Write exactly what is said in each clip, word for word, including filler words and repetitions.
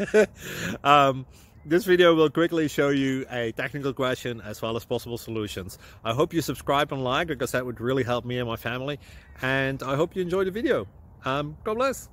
um, this video will quickly show you a technical question as well as possible solutions. I hope you subscribe and like, because that would really help me and my family. And I hope you enjoy the video. Um, God bless.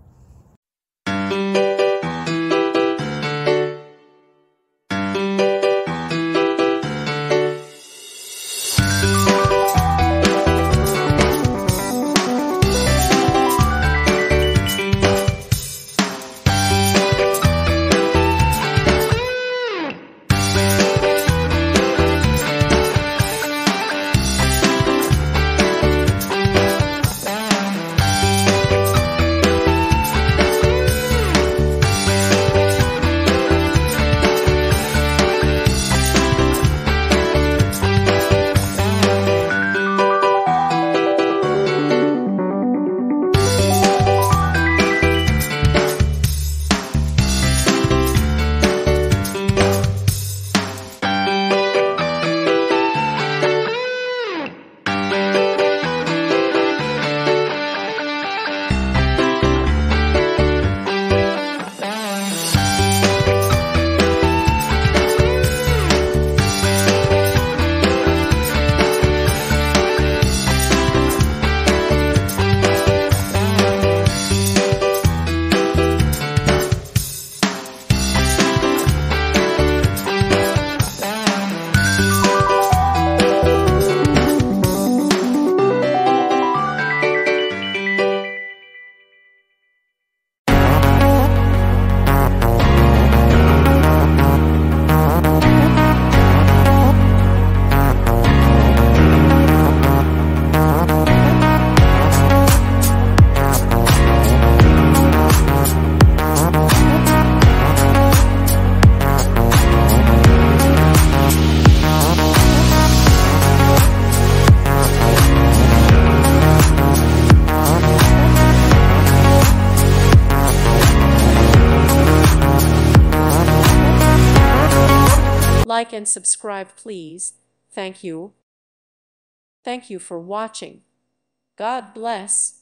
Like and subscribe, please. Thank you. Thank you for watching. God bless.